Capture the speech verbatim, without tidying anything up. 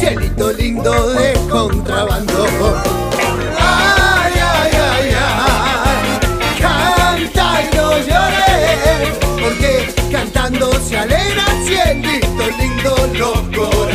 cielito lindo de contrabando. Ay, ay, ay, ay, canta y no llores, porque cantando se alegra cielito lindo los corazones.